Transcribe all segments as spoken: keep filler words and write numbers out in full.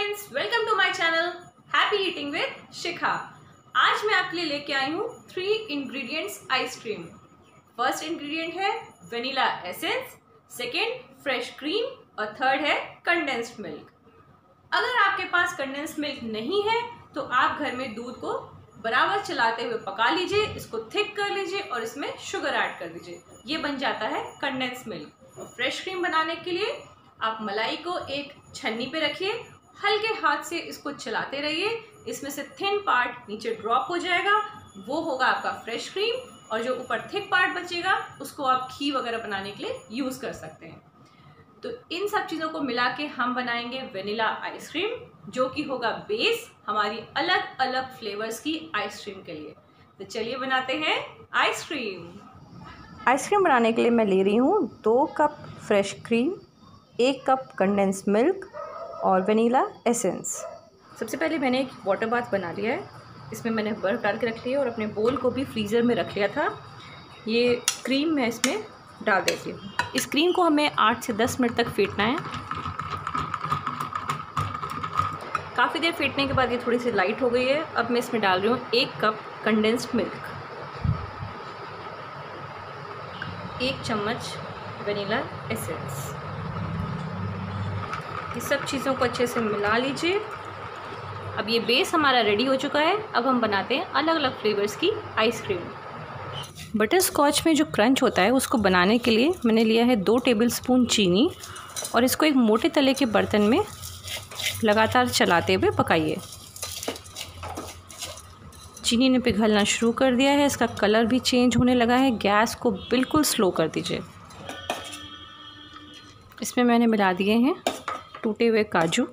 Friends, welcome to my channel happy eating with Shikha. आज मैं आपके लिए लेके आई हूँ three ingredients ice cream. First ingredient है vanilla essence, second fresh cream और थर्ड है कंडेंस्ड मिल्क। अगर आपके पास कंडेंस्ड मिल्क नहीं है तो आप घर में दूध को बराबर चलाते हुए पका लीजिए, इसको थिक कर लीजिए और इसमें शुगर ऐड कर दीजिए। ये बन जाता है कंडेंस्ड मिल्क। और फ्रेश क्रीम बनाने के लिए आप मलाई को एक छन्नी पे रखिए, हल्के हाथ से इसको चलाते रहिए, इसमें से थिन पार्ट नीचे ड्रॉप हो जाएगा, वो होगा आपका फ्रेश क्रीम। और जो ऊपर थिक पार्ट बचेगा उसको आप घी वगैरह बनाने के लिए यूज़ कर सकते हैं। तो इन सब चीज़ों को मिला के हम बनाएंगे वेनिला आइसक्रीम, जो कि होगा बेस हमारी अलग अलग फ्लेवर्स की आइसक्रीम के लिए। तो चलिए बनाते हैं आइसक्रीम। आइसक्रीम बनाने के लिए मैं ले रही हूँ दो कप फ्रेश क्रीम, एक कप कंडेंस मिल्क और वेनिला एसेंस। सबसे पहले मैंने एक वाटर बाथ बना लिया है, इसमें मैंने बर्फ़ डाल के रख लिया और अपने बोल को भी फ्रीज़र में रख लिया था। ये क्रीम मैं इसमें डाल देती हूँ। इस क्रीम को हमें आठ से दस मिनट तक फेंटना है। काफ़ी देर फेंटने के बाद ये थोड़ी सी लाइट हो गई है। अब मैं इसमें डाल रही हूँ एक कप कंडेंस्ड मिल्क, एक चम्मच वेनिला एसेंस। ये सब चीज़ों को अच्छे से मिला लीजिए। अब ये बेस हमारा रेडी हो चुका है। अब हम बनाते हैं अलग अलग फ्लेवर्स की आइसक्रीम। बटर स्कॉच में जो क्रंच होता है उसको बनाने के लिए मैंने लिया है दो टेबलस्पून चीनी और इसको एक मोटे तले के बर्तन में लगातार चलाते हुए पकाइए। चीनी ने पिघलना शुरू कर दिया है, इसका कलर भी चेंज होने लगा है। गैस को बिल्कुल स्लो कर दीजिए। इसमें मैंने मिला दिए हैं टूटे हुए काजू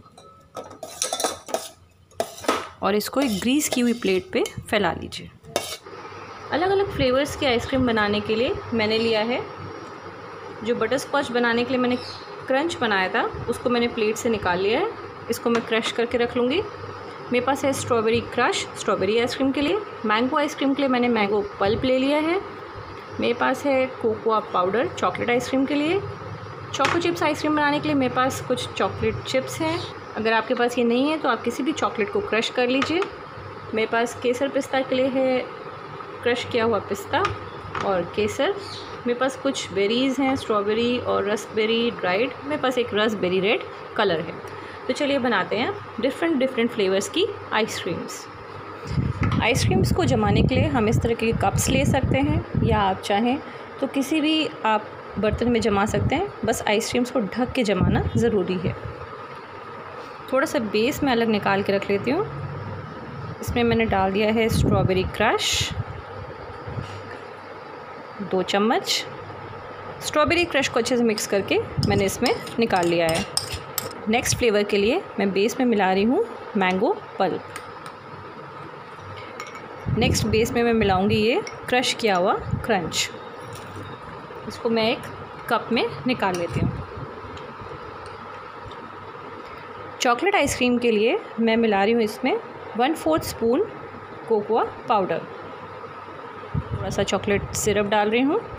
और इसको एक ग्रीस की हुई प्लेट पे फैला लीजिए। अलग अलग फ्लेवर्स की आइसक्रीम बनाने के लिए मैंने लिया है, जो बटर स्कॉच बनाने के लिए मैंने क्रंच बनाया था उसको मैंने प्लेट से निकाल लिया है। इसको मैं क्रश करके रख लूँगी। मेरे पास है स्ट्रॉबेरी क्रश स्ट्रॉबेरी आइसक्रीम के लिए। मैंगो आइसक्रीम के लिए मैंने मैंगो पल्प ले लिया है। मेरे पास है कोकोआ पाउडर चॉकलेट आइसक्रीम के लिए। चोको चिप्स आइसक्रीम बनाने के लिए मेरे पास कुछ चॉकलेट चिप्स हैं। अगर आपके पास ये नहीं है तो आप किसी भी चॉकलेट को क्रश कर लीजिए। मेरे पास केसर पिस्ता के लिए है क्रश किया हुआ पिस्ता और केसर। मेरे पास कुछ बेरीज़ हैं, स्ट्रॉबेरी और रसबेरी ड्राइड। मेरे पास एक रसबेरी रेड कलर है। तो चलिए बनाते हैं डिफरेंट डिफरेंट फ्लेवर्स की आइसक्रीम्स। आइसक्रीम्स को जमाने के लिए हम इस तरह के कप्स ले सकते हैं, या आप चाहें तो किसी भी आप बर्तन में जमा सकते हैं। बस आइसक्रीम्स को ढक के जमाना ज़रूरी है। थोड़ा सा बेस मैं अलग निकाल के रख लेती हूँ। इसमें मैंने डाल दिया है स्ट्रॉबेरी क्रश, दो चम्मच। स्ट्रॉबेरी क्रश को अच्छे से मिक्स करके मैंने इसमें निकाल लिया है। नेक्स्ट फ्लेवर के लिए मैं बेस में मिला रही हूँ मैंगो पल्प। नेक्स्ट बेस में मैं मिलाऊंगी ये क्रश किया हुआ क्रंच। इसको मैं एक कप में निकाल लेती हूँ। चॉकलेट आइसक्रीम के लिए मैं मिला रही हूँ इसमें one fourth spoon cocoa powder. थोड़ा सा चॉकलेट सिरप डाल रही हूँ।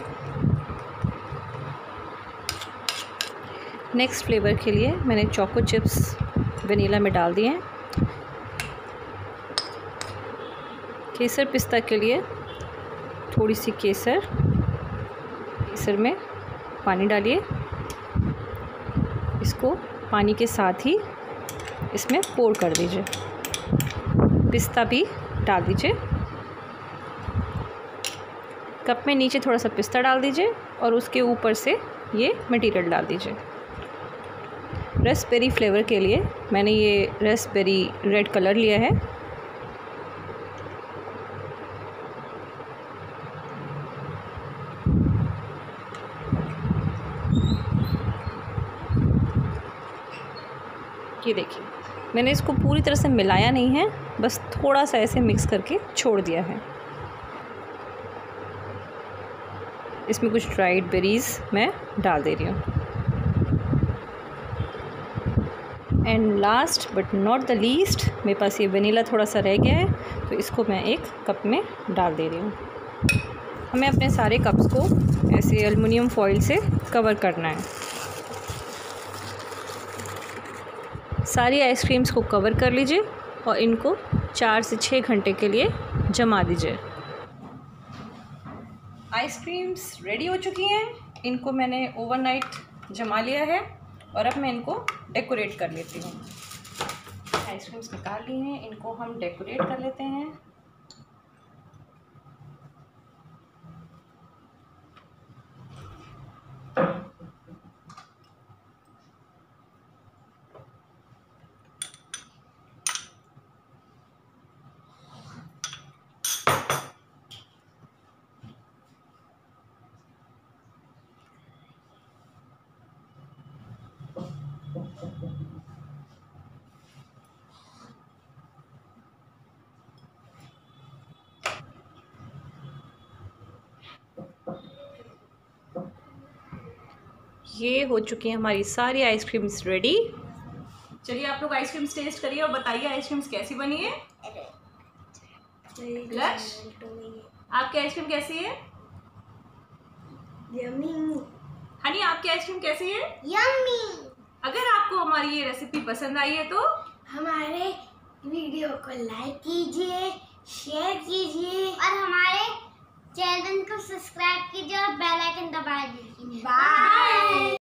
नेक्स्ट फ्लेवर के लिए मैंने चोको चिप्स वेनिला में डाल दिए हैं। केसर पिस्ता के लिए थोड़ी सी केसर, केसर में पानी डालिए। इसको पानी के साथ ही इसमें पोर कर दीजिए। पिस्ता भी डाल दीजिए। कप में नीचे थोड़ा सा पिस्ता डाल दीजिए और उसके ऊपर से ये मटेरियल डाल दीजिए। रसबेरी फ्लेवर के लिए मैंने ये रसबेरी रेड कलर लिया है। ये देखिए, मैंने इसको पूरी तरह से मिलाया नहीं है, बस थोड़ा सा ऐसे मिक्स करके छोड़ दिया है। इसमें कुछ ड्राइड बेरीज़ मैं डाल दे रही हूँ। And last but not the least, मेरे पास ये वेनिला थोड़ा सा रह गया है, तो इसको मैं एक कप में डाल दे रही हूँ। हमें अपने सारे कप्स को ऐसे एल्युमिनियम फॉइल से कवर करना है। सारी आइसक्रीम्स को कवर कर लीजिए और इनको चार से छः घंटे के लिए जमा दीजिए। आइसक्रीम्स रेडी हो चुकी हैं। इनको मैंने ओवरनाइट जमा लिया है और अब मैं इनको डेकोरेट कर लेती हूँ। आइसक्रीम्स निकाल ली हैं, इनको हम डेकोरेट कर लेते हैं। ये हो चुकी हैं हमारी सारी आइसक्रीम्स रेडी। चलिए आप लोग आइसक्रीम्स टेस्ट करिए और बताइए आइसक्रीम्स कैसी बनी है। लक्ष्य, आपकी आइसक्रीम कैसी है? यम्मी। हनी, आपकी आइसक्रीम कैसी है? यम्मी। अगर आपको हमारी ये रेसिपी पसंद आई है तो हमारे वीडियो को लाइक कीजिए, शेयर कीजिए और हमारे चैनल को सब्सक्राइब कीजिए और बेल आइकन दबा दीजिए। बाय।